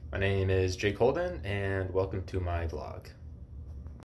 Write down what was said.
My name is Jake Holden, and welcome to my vlog.